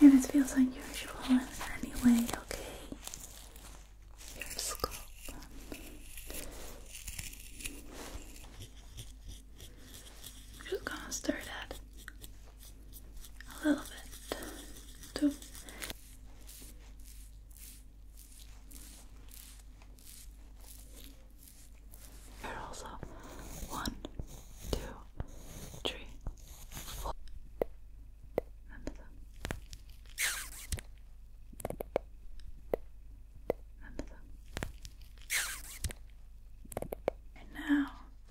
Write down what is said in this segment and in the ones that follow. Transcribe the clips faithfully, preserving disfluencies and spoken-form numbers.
And it feels unusual in any way, okay? Your scalp. I'm just gonna stir that a little bit too. Here also. One, two, three, four. And now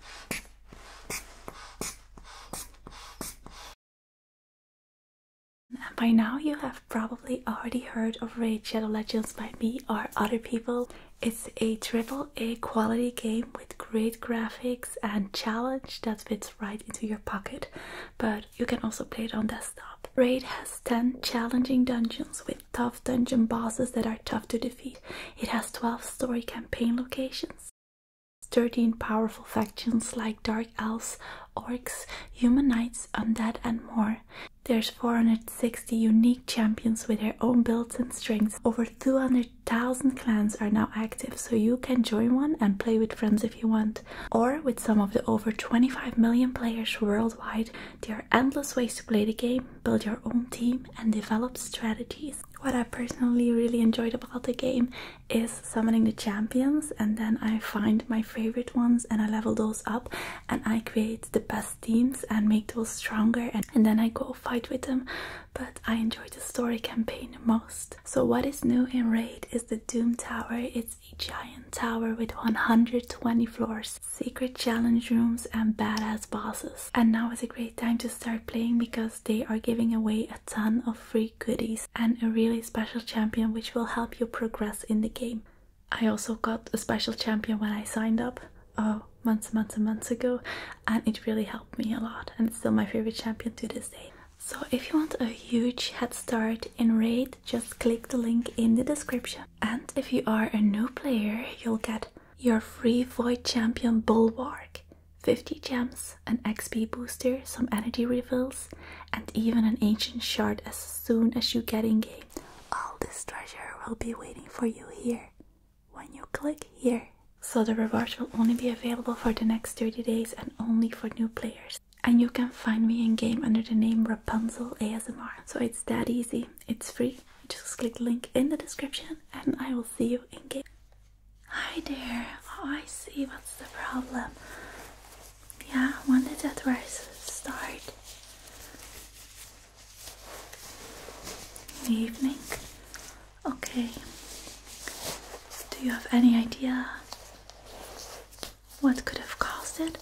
by now you have probably already heard of Raid Shadow Legends by me or other people. It's a triple A quality game with great graphics and challenge that fits right into your pocket, but you can also play it on desktop. Raid has ten challenging dungeons with tough dungeon bosses that are tough to defeat. It has twelve story campaign locations, thirteen powerful factions like Dark Elves, Orcs, Human Knights, Undead and more. There's four hundred sixty unique champions with their own builds and strengths. Over two hundred thousand clans are now active, so you can join one and play with friends if you want. Or with some of the over twenty-five million players worldwide, there are endless ways to play the game, build your own team and develop strategies. What I personally really enjoyed about the game is summoning the champions, and then I find my favorite ones and I level those up and I create the best teams and make those stronger, and, and then I go fight with them. But I enjoy the story campaign the most. So what is new in Raid is the Doom Tower. It's a giant tower with one hundred twenty floors, secret challenge rooms and badass bosses. And now is a great time to start playing because they are giving away a ton of free goodies and a really special champion which will help you progress in the game. I also got a special champion when I signed up uh, months and months and months ago, and it really helped me a lot, and it's still my favorite champion to this day. So if you want a huge head start in Raid, just click the link in the description. And if you are a new player, you'll get your free Void Champion Bulwark, fifty gems, an X P booster, some energy refills, and even an ancient shard as soon as you get in game. All this treasure will be waiting for you here when you click here. So the rewards will only be available for the next thirty days and only for new players. And you can find me in game under the name Rapunzel A S M R. So it's that easy, it's free. Just click the link in the description and I will see you in game. Hi there. Oh, I see. What's the problem? Yeah, when did that race start? In the evening? Okay. Do you have any idea what could have caused it?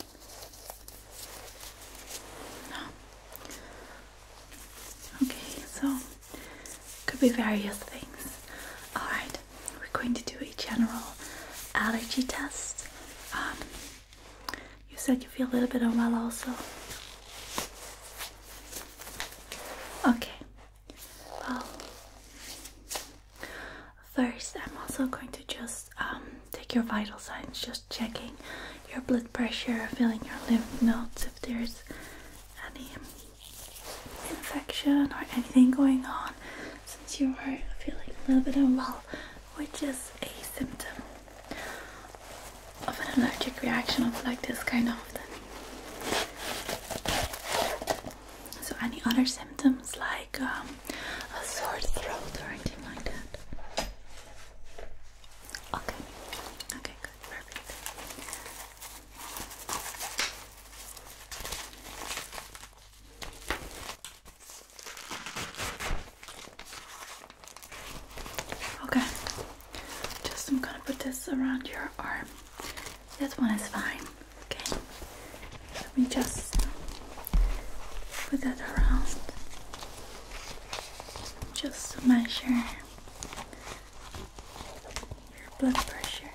No. Okay, so could be various things. Alright, we're going to do a general allergy test. Um, you said you feel a little bit unwell also. Okay. Well, first I'm also going to just um, take your vital signs, just checking your blood pressure, feeling your lymph nodes, if there's any infection or anything going on, since you are feeling a little bit unwell, which is a symptom of an allergic reaction of like this kind of thing. So any other symptoms like um, a sore throat or anything like that? Okay, okay, good, perfect. Okay, just I'm gonna put this around your arm. That one is fine. Okay, let me just put that around just to measure your blood pressure.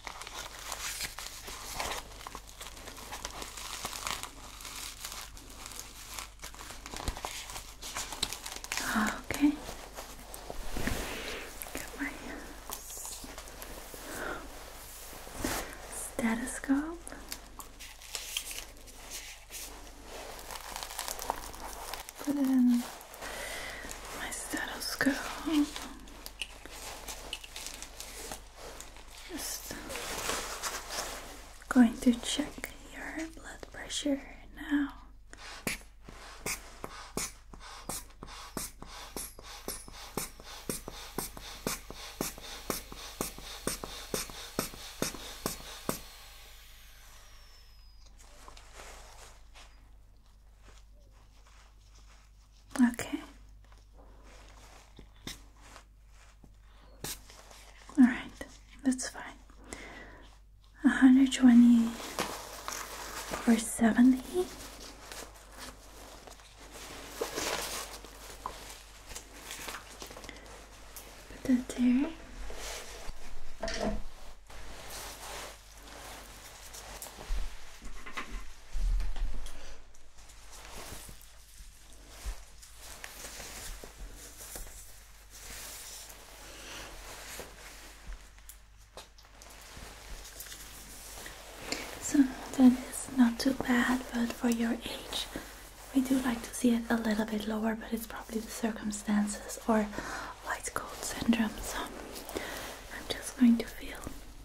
Okay. Got my stethoscope. Put it in my stethoscope. just go. Just going to check your blood pressure now. Okay. All right, that's fine. one hundred twenty or seventy. Put that there. So that is not too bad, but for your age, we do like to see it a little bit lower, but it's probably the circumstances or white coat syndrome. So I'm just going to feel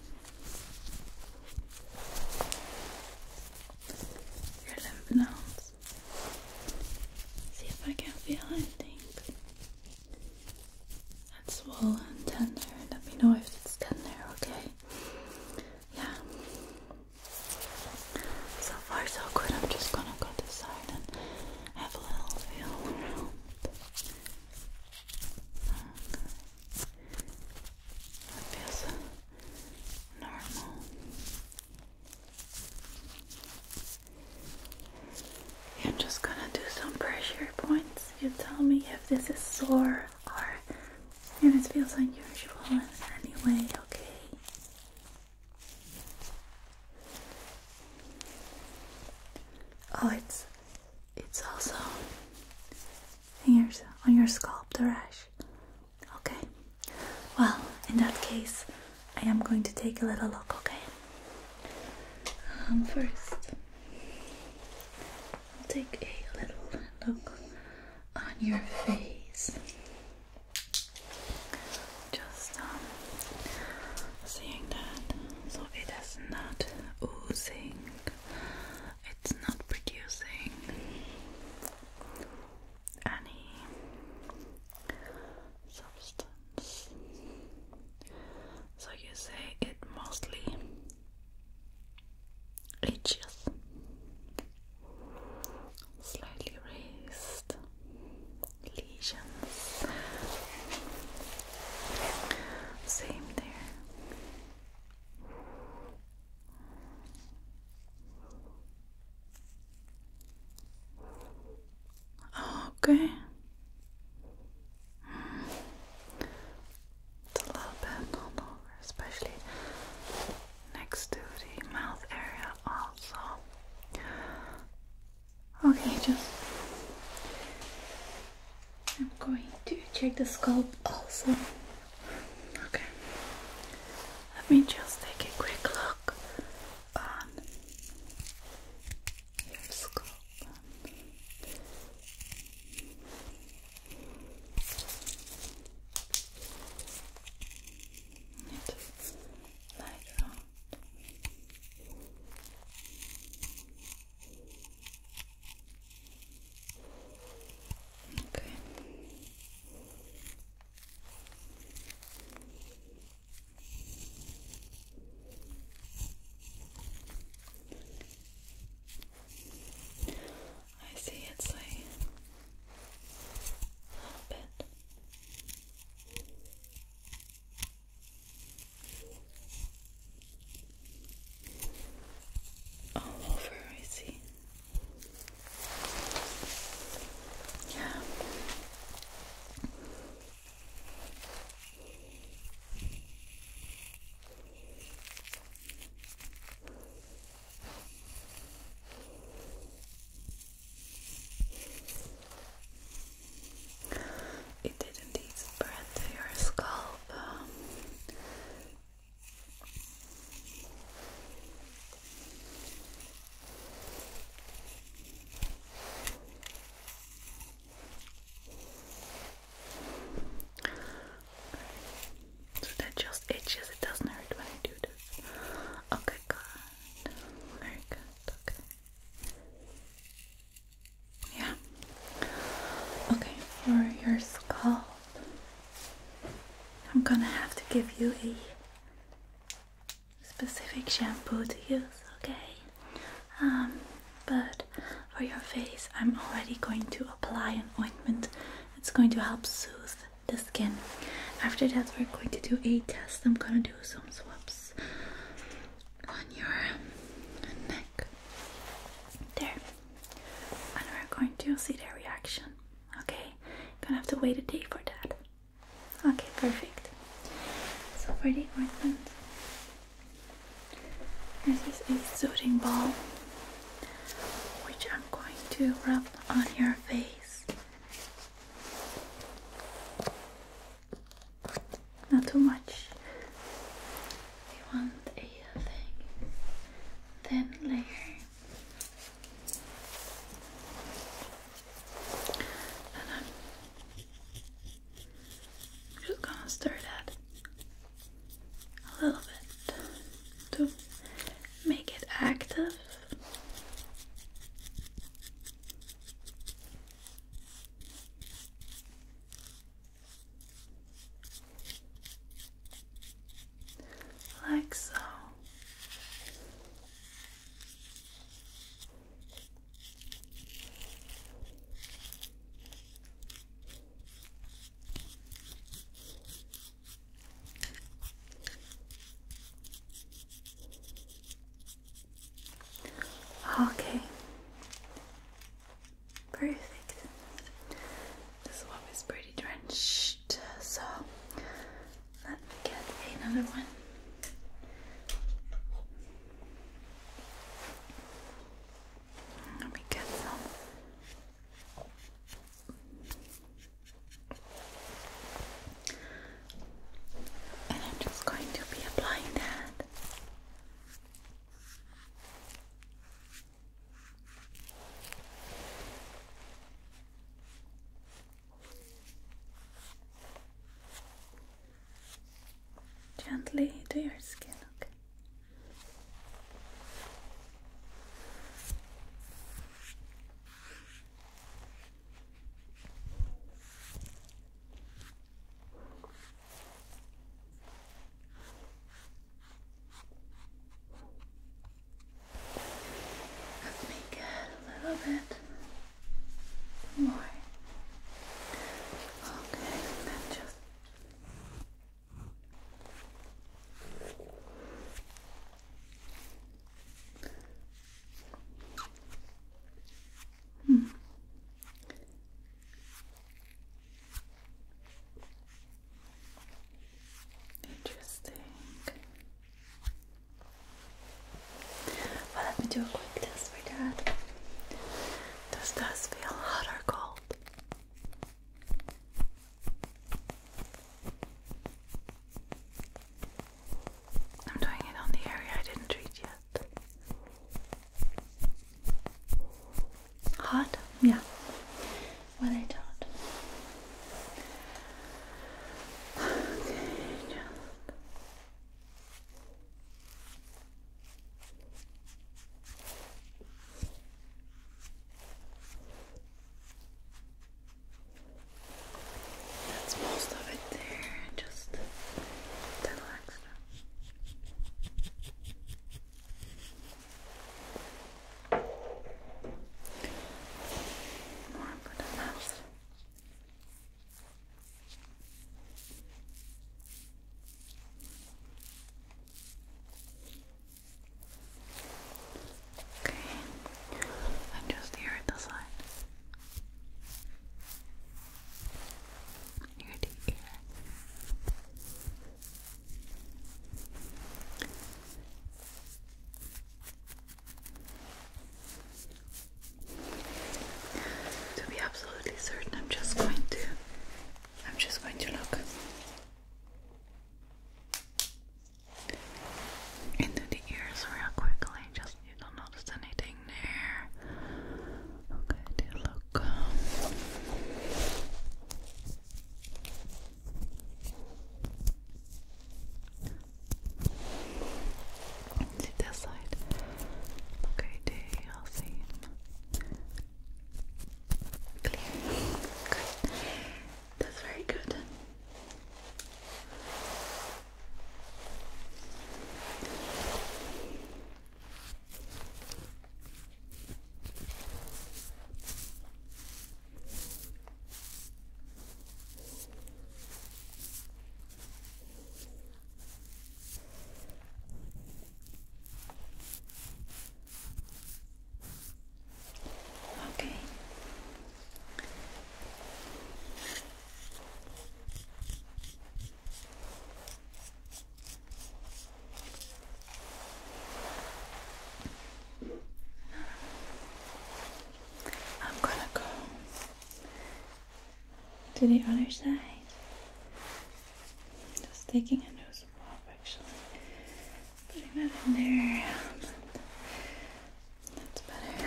your lymph nodes. See if I can feel anything that's swollen, tender. Let me know if it's tender, okay? Yeah. So far so good. I'm just gonna go this side and have a little feel around. That feels normal. I'm just gonna do some pressure points. You tell me if this is sore or if it feels unusual in any way, okay? Oh, it's it's also in your, on your scalp, the rash. Okay. Well, in that case, I am going to take a little look, okay? Um, first, I'll take a little look on your face. Just um, seeing that, so it is not oozing. It's not producing any substance. So you say it mostly itches, slightly raised lesions. Same there. Okay. It's a little bit all over, especially next to the mouth area also. Okay, just I'm going to check the scalp also. Okay. Let me just take a quick look on your scalp. It's light out. Okay. give you a specific shampoo to use, okay? Um, but for your face, I'm already going to apply an ointment. It's going to help soothe the skin. After that, we're going to do a test. I'm gonna do some swabs on your neck there, and we're going to see their reaction. Okay, gonna have to wait a day for that. Okay, perfect. So for the ointment, this is a soothing balm, which I'm going to rub on your face. Not too much. We want a thick, thin layer. And I'm just gonna stir that a little bit to make it active. Like so. Okay. Perfect. The swab is pretty drenched, so let me get another one. Let me get some. And I'm just going to be applying that. Gently to your skin, okay? Let me get a little bit more. Okay, and then just to the other side. Just taking a nose swab, actually. Putting that in there. That's better.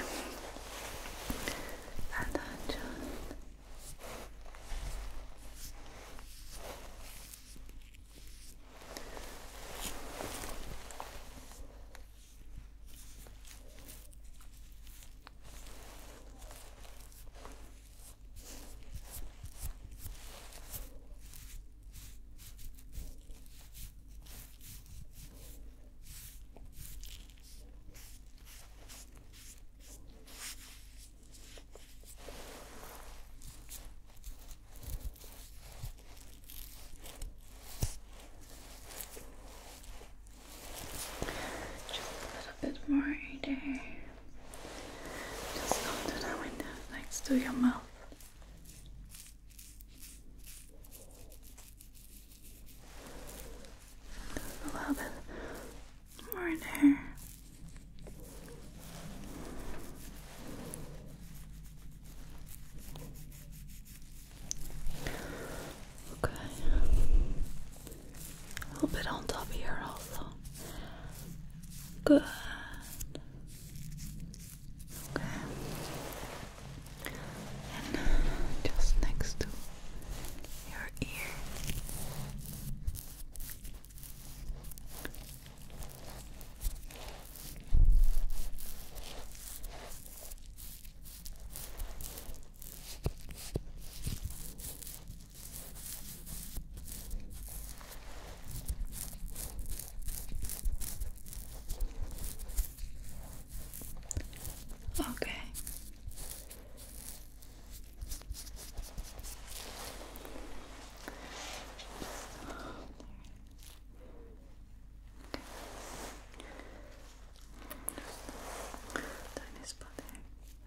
And then just more there. Just go to the window next to your mouth. A little bit more there. Okay. A little bit on top here also. Good. Just next to your ear. Okay. Tiny spot there.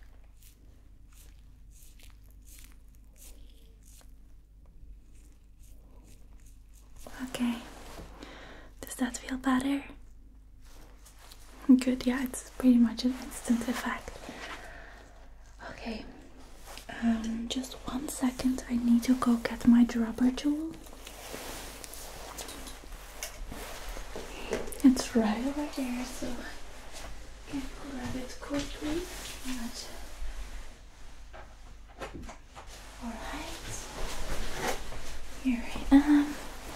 Okay. Does that feel better? Good, yeah, it's pretty much an instant effect. Okay. Um, just one second, I need to go get my dropper tool. It's right over there, so I can grab it quickly. Alright. Here I am.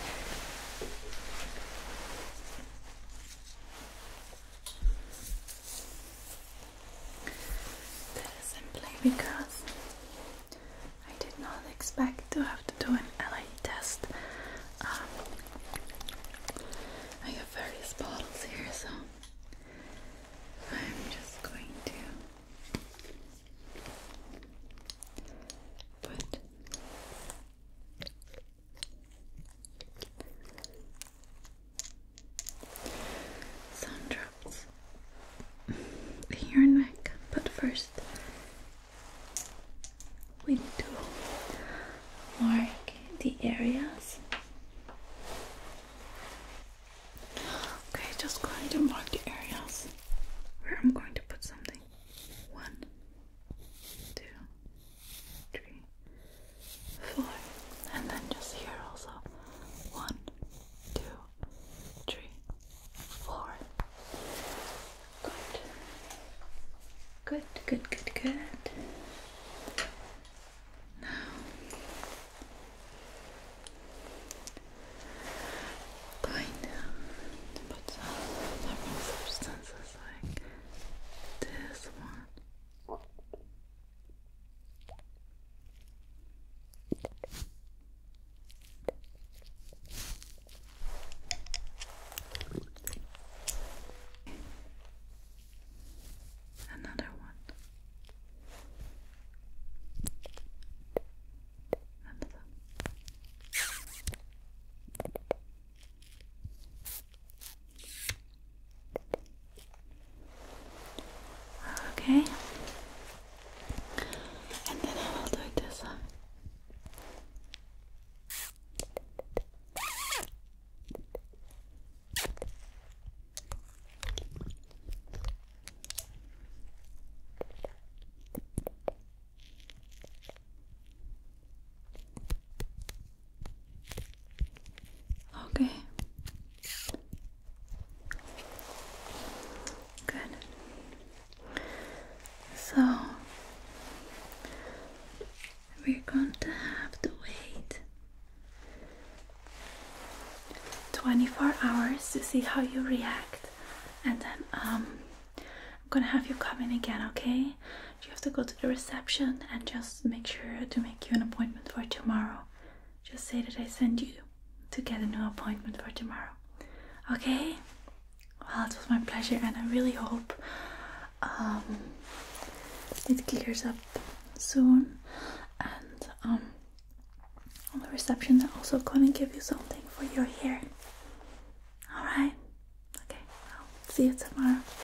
That is simply because I did not expect to have to do an L A test. Um, I have various bottles here, so I'm just going to put some drops in your neck, but first we need to mark the areas. Okay, just going to mark the areas where I'm going to put something. One, two, three, four, and then just here also. One, two, three, four. Good. Good, good, good, good. Now twenty-four hours to see how you react, and then um, I'm gonna have you come in again, okay? You have to go to the reception and just make sure to make you an appointment for tomorrow. Just say that I send you to get a new appointment for tomorrow, okay? Well, it was my pleasure, and I really hope um, it clears up soon. And um, on the reception, they're also gonna give you something for your hair. Alright? Okay, well, see you tomorrow.